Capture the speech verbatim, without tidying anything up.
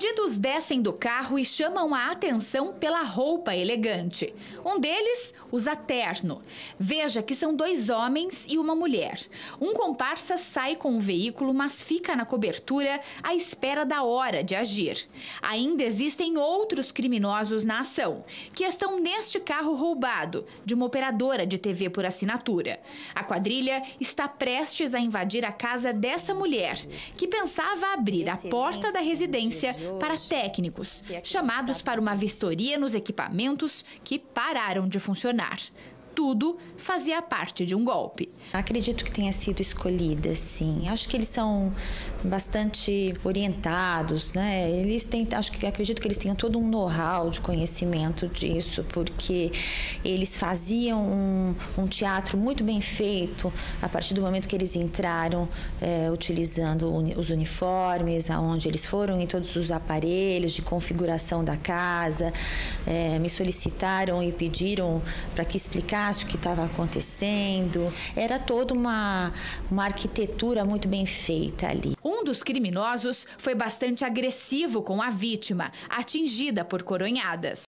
bandidos descem do carro e chamam a atenção pela roupa elegante. Um deles usa terno. Veja que são dois homens e uma mulher. Um comparsa sai com o veículo, mas fica na cobertura à espera da hora de agir. Ainda existem outros criminosos na ação, que estão neste carro roubado, de uma operadora de T V por assinatura. A quadrilha está prestes a invadir a casa dessa mulher, que pensava abrir a porta da residência para técnicos, chamados para uma vistoria nos equipamentos que pararam de funcionar. Tudo fazia parte de um golpe. Acredito que tenha sido escolhida, sim. Acho que eles são bastante orientados, né? Eles têm, acho que acredito que eles tenham todo um know-how de conhecimento disso, porque eles faziam um, um teatro muito bem feito a partir do momento que eles entraram, é, utilizando os uniformes, aonde eles foram em todos os aparelhos de configuração da casa, é, me solicitaram e pediram para que explicasse o que estava acontecendo. Era toda uma, uma arquitetura muito bem feita ali. Um dos criminosos foi bastante agressivo com a vítima, atingida por coronhadas.